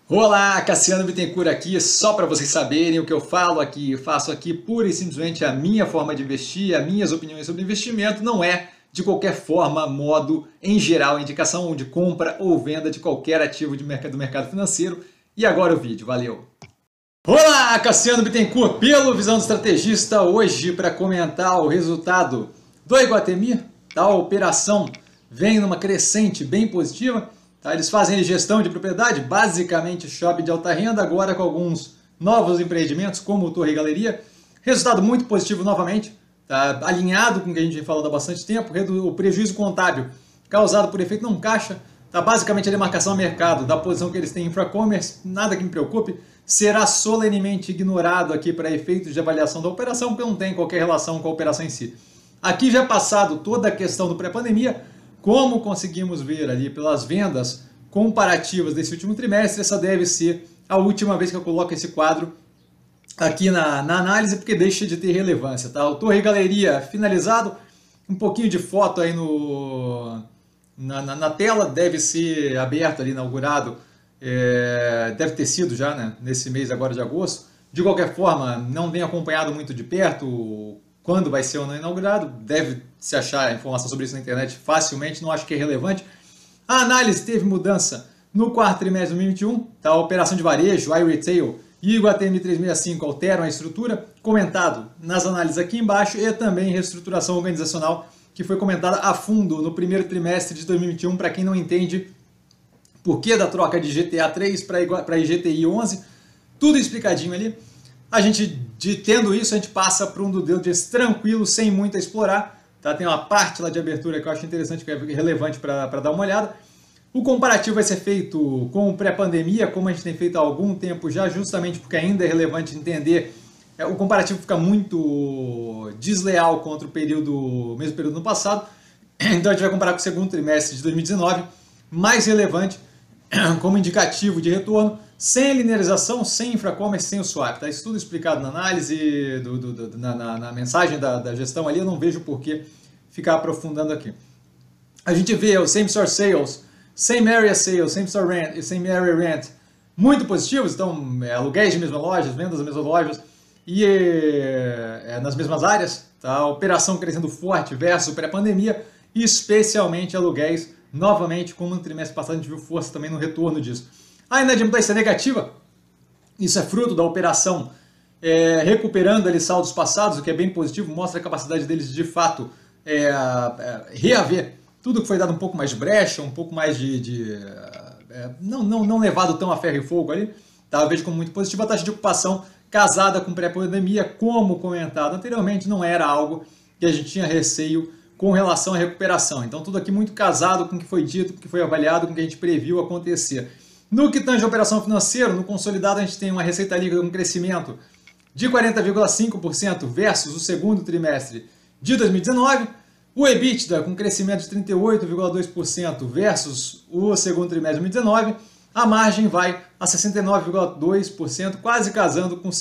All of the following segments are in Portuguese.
Olá, Cassiano Bittencourt aqui, só para vocês saberem o que eu falo aqui, faço aqui pura e simplesmente a minha forma de investir, as minhas opiniões sobre investimento, não é de qualquer forma, modo, em geral, indicação de compra ou venda de qualquer ativo do mercado financeiro. E agora o vídeo, valeu! Olá, Cassiano Bittencourt, pelo Visão do Estrategista, hoje para comentar o resultado do Iguatemi, da operação vem numa crescente bem positiva. Tá, eles fazem gestão de propriedade, basicamente shopping de alta renda, agora com alguns novos empreendimentos, como o Torre e Galeria. Resultado muito positivo novamente, tá, alinhado com o que a gente falou há bastante tempo. O prejuízo contábil causado por efeito não caixa, tá, basicamente a demarcação a mercado da posição que eles têm em infra-commerce, nada que me preocupe, será solenemente ignorado aqui para efeitos de avaliação da operação, porque não tem qualquer relação com a operação em si. Aqui já passado toda a questão do pré-pandemia, como conseguimos ver ali pelas vendas comparativas desse último trimestre, essa deve ser a última vez que eu coloco esse quadro aqui na análise, porque deixa de ter relevância. Tá? O Torre e Galeria finalizado, um pouquinho de foto aí na tela, deve ser aberto ali, inaugurado, deve ter sido já, né, nesse mês agora de agosto. De qualquer forma, não tenho acompanhado muito de perto quando vai ser ou não inaugurado, deve se achar informação sobre isso na internet facilmente, não acho que é relevante. A análise teve mudança no quarto trimestre de 2021, tá? A operação de varejo, iRetail e Iguatemi 365 alteram a estrutura, comentado nas análises aqui embaixo, e também reestruturação organizacional, que foi comentada a fundo no primeiro trimestre de 2021, para quem não entende por que da troca de GTA 3 para IGTI 11, tudo explicadinho ali. Tendo isso, a gente passa para um due diligence tranquilo, sem muito a explorar. Tá? Tem uma parte lá de abertura que eu acho interessante, que é relevante para dar uma olhada. O comparativo vai ser feito com pré-pandemia, como a gente tem feito há algum tempo já, justamente porque ainda é relevante entender. O comparativo fica muito desleal contra o mesmo período no passado. Então a gente vai comparar com o segundo trimestre de 2019, mais relevante como indicativo de retorno, sem linearização, sem infra-commerce, sem o swap. Tá? Isso tudo explicado na análise, na mensagem da gestão ali, eu não vejo por que ficar aprofundando aqui. A gente vê o Same Store Sales, Same Area Sales, Same Store Rent e Same Area Rent muito positivos, então aluguéis de mesmas lojas, vendas das mesmas lojas e nas mesmas áreas. Tá? A operação crescendo forte versus pré-pandemia, especialmente aluguéis, novamente, como no trimestre passado a gente viu força também no retorno disso. A inadimplência negativa, isso é fruto da operação recuperando ali saldos passados, o que é bem positivo, mostra a capacidade deles de fato reaver tudo que foi dado um pouco mais de brecha, um pouco mais não levado tão a ferro e fogo ali, tá? Eu vejo como muito positivo. A taxa de ocupação casada com pré-pandemia, como comentado anteriormente, não era algo que a gente tinha receio com relação à recuperação. Então tudo aqui muito casado com o que foi dito, com o que foi avaliado, com o que a gente previu acontecer. No que tange a operação financeira, no consolidado a gente tem uma receita líquida com crescimento de 40,5% versus o segundo trimestre de 2019, o EBITDA com crescimento de 38,2% versus o segundo trimestre de 2019, a margem vai a 69,2%, quase casando com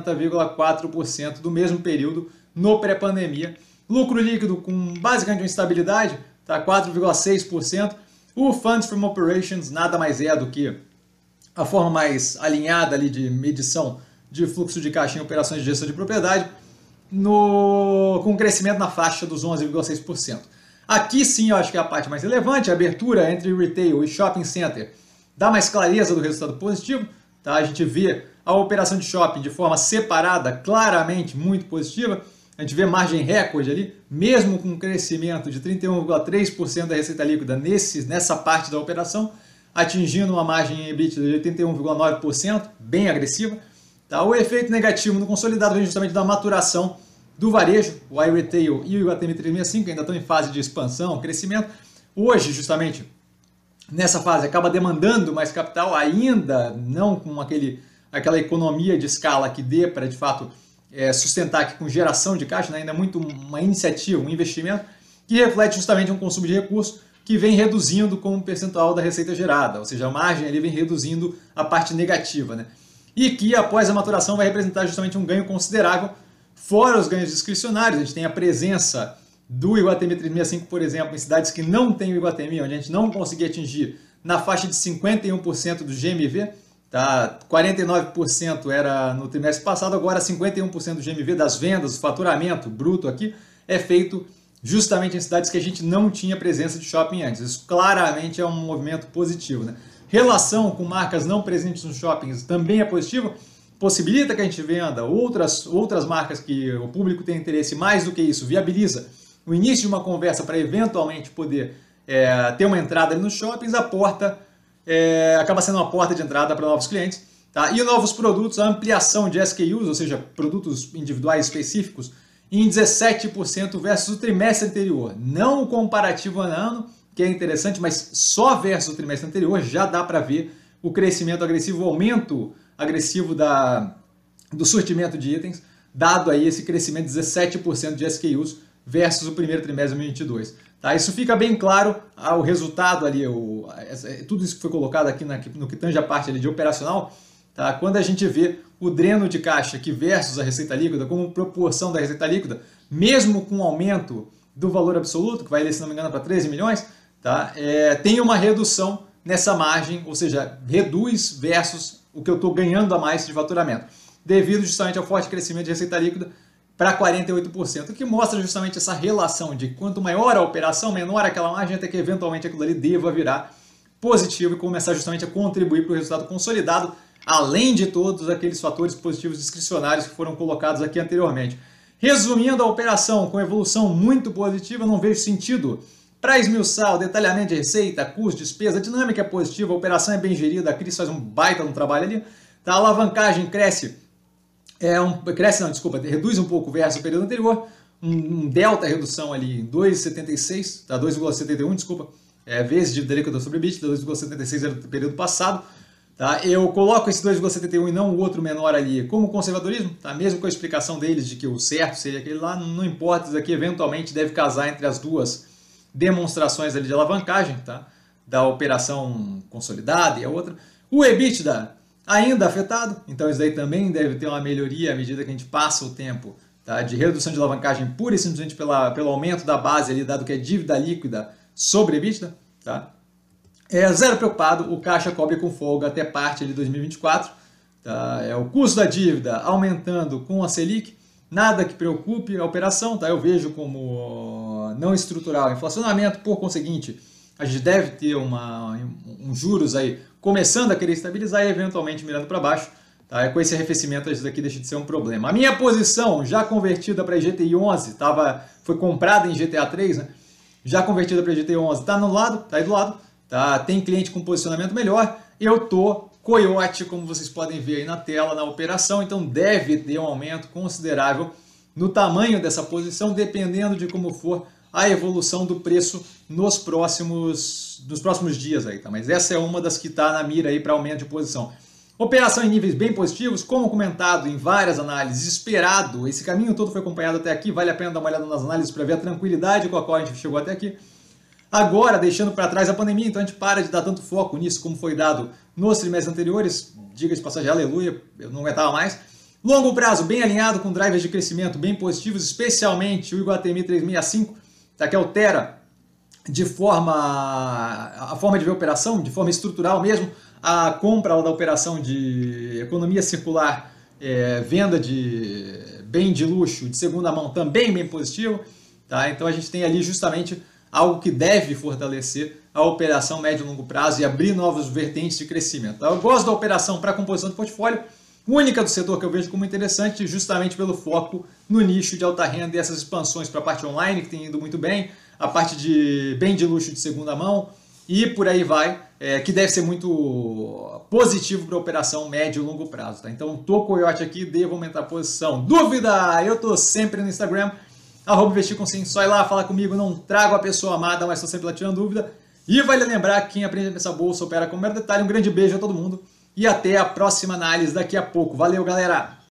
70,4% do mesmo período no pré-pandemia. Lucro líquido com basicamente uma estabilidade, tá, 4,6%. O Funds from Operations nada mais é do que a forma mais alinhada ali de medição de fluxo de caixa em operações de gestão de propriedade, com crescimento na faixa dos 11,6%. Aqui sim eu acho que é a parte mais relevante, a abertura entre retail e shopping center dá mais clareza do resultado positivo. Tá? A gente vê a operação de shopping de forma separada, claramente muito positiva. A gente vê margem recorde ali, mesmo com um crescimento de 31,3% da receita líquida nessa parte da operação, atingindo uma margem EBITDA de 81,9%, bem agressiva. Tá? O efeito negativo no consolidado vem justamente da maturação do varejo, o iRetail e o Iguatemi 365 ainda estão em fase de expansão, crescimento. Hoje, justamente, nessa fase, acaba demandando mais capital, ainda não com aquela economia de escala que dê para, de fato, sustentar aqui com geração de caixa, né? Ainda é muito uma iniciativa, um investimento que reflete justamente um consumo de recursos que vem reduzindo como percentual da receita gerada, ou seja, a margem ali vem reduzindo a parte negativa, né? E que após a maturação vai representar justamente um ganho considerável, fora os ganhos discricionários. A gente tem a presença do Iguatemi 365, por exemplo, em cidades que não tem o Iguatemi, onde a gente não conseguia atingir na faixa de 51% do GMV, tá? 49% era no trimestre passado, agora 51% do GMV das vendas, do faturamento bruto aqui, é feito justamente em cidades que a gente não tinha presença de shopping antes. Isso claramente é um movimento positivo, né? Relação com marcas não presentes nos shoppings também é positivo, possibilita que a gente venda outras marcas que o público tem interesse, mais do que isso, viabiliza o início de uma conversa para eventualmente poder ter uma entrada ali nos shoppings, a porta acaba sendo uma porta de entrada para novos clientes. Tá? E novos produtos, a ampliação de SKUs, ou seja, produtos individuais específicos, em 17% versus o trimestre anterior. Não o comparativo ano, que é interessante, mas só versus o trimestre anterior já dá para ver o crescimento agressivo, o aumento agressivo do surtimento de itens, dado aí esse crescimento de 17% de SKUs versus o primeiro trimestre de 2022. Tá? Isso fica bem claro, o resultado ali, tudo isso que foi colocado aqui no que tange a parte ali de operacional, tá? Quando a gente vê o dreno de caixa aqui versus a receita líquida, como proporção da receita líquida, mesmo com o aumento do valor absoluto, que vai, se não me engano, para 13 milhões, tá? Tem uma redução nessa margem, ou seja, reduz versus o que eu estou ganhando a mais de faturamento, devido justamente ao forte crescimento de receita líquida para 48%, o que mostra justamente essa relação de quanto maior a operação, menor aquela margem, até que eventualmente aquilo ali deva virar positivo e começar justamente a contribuir para o resultado consolidado, além de todos aqueles fatores positivos discricionários que foram colocados aqui anteriormente. Resumindo a operação com evolução muito positiva, não vejo sentido para esmiuçar o detalhamento de receita, custo, despesa, a dinâmica é positiva, a operação é bem gerida, a Cris faz um baita no trabalho ali, tá? A alavancagem reduz um pouco versus o período anterior, um delta redução ali em 2,76, tá? 2,71, desculpa, vezes dívida líquida sobre EBITDA, 2,76 era do período passado. Tá? Eu coloco esse 2,71 e não o outro menor ali como conservadorismo, tá? Mesmo com a explicação deles de que o certo seria aquele lá, não importa, isso aqui eventualmente deve casar entre as duas demonstrações ali de alavancagem, tá? Da operação consolidada e a outra. O EBITDA ainda afetado, então isso daí também deve ter uma melhoria à medida que a gente passa o tempo, tá? De redução de alavancagem pura e simplesmente pelo aumento da base ali, dado que é dívida líquida sobre EBITDA, tá? Zero preocupado, o caixa cobre com folga até parte de 2024. Tá? O custo da dívida aumentando com a Selic, nada que preocupe a operação. Tá? Eu vejo como não estrutural inflacionamento, por conseguinte, a gente deve ter um juros aí começando a querer estabilizar e eventualmente mirando para baixo. Tá? Com esse arrefecimento, isso daqui deixa de ser um problema. A minha posição já convertida para GTI 11, foi comprada em GTA 3, né? Já convertida para GTI 11, está no lado, está aí do lado. Tá? Tem cliente com posicionamento melhor, eu tô coiote, como vocês podem ver aí na tela, na operação, então deve ter um aumento considerável no tamanho dessa posição, dependendo de como for a evolução do preço nos próximos dias aí, tá? Mas essa é uma das que está na mira aí para aumento de posição. Operação em níveis bem positivos, como comentado em várias análises, esperado, esse caminho todo foi acompanhado até aqui, vale a pena dar uma olhada nas análises para ver a tranquilidade com a qual a gente chegou até aqui. Agora, deixando para trás a pandemia, então a gente para de dar tanto foco nisso como foi dado nos trimestres anteriores, diga de passagem, aleluia, eu não aguentava mais. Longo prazo, bem alinhado com drivers de crescimento bem positivos, especialmente o Iguatemi 365, tá, que altera a forma de ver a operação, de forma estrutural mesmo, a compra da operação de economia circular, venda de bem de luxo de segunda mão também bem positivo. Tá? Então a gente tem ali justamente algo que deve fortalecer a operação médio e longo prazo e abrir novos vertentes de crescimento. Eu gosto da operação para composição de portfólio, única do setor que eu vejo como interessante, justamente pelo foco no nicho de alta renda e essas expansões para a parte online, que tem ido muito bem, a parte de bem de luxo de segunda mão e por aí vai, que deve ser muito positivo para a operação médio e longo prazo. Tá? Então, tô coiote aqui, devo aumentar a posição. Dúvida? Eu tô sempre no Instagram, @investircomsim, só ir lá falar comigo, não trago a pessoa amada, mas estou sempre lá tirando dúvida. E vale lembrar que quem aprende a pensar bolsa opera com o mero detalhe. Um grande beijo a todo mundo e até a próxima análise daqui a pouco. Valeu, galera!